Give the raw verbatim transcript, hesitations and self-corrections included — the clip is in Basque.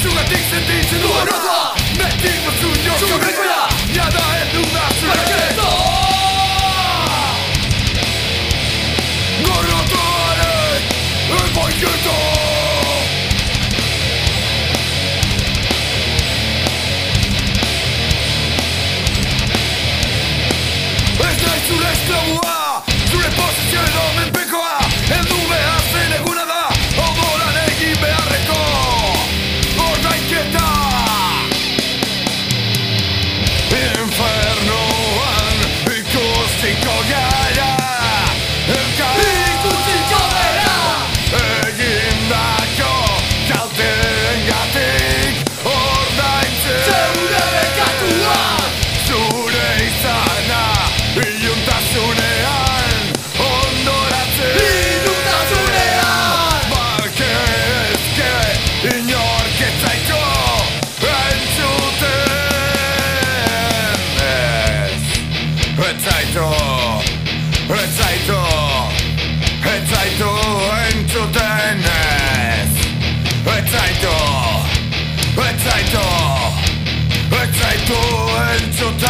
Zugatik sentitzen du arroza Metik batzun jozko bekoia Jada heldu da zureketo Gorrotuaren Elboiketo Ez nahi zure esklabua Zure posizio edo menpekoa Heldu behar zen eguna da Odoran egin beharreko Ordainketa Infernoan ikusiko gara Elkar ikusiko gara Egindako kalteengatik Ordaintzen Zeure bekatuak Zure izana Iluntasunean Ondoratzen Iluntasunean Balke ezke Inork ez zaito Entzuten Ez Ez zaito Ez zaito Ez zaito entzuten Ez Ez zaito Ez zaito Ez zaito entzuten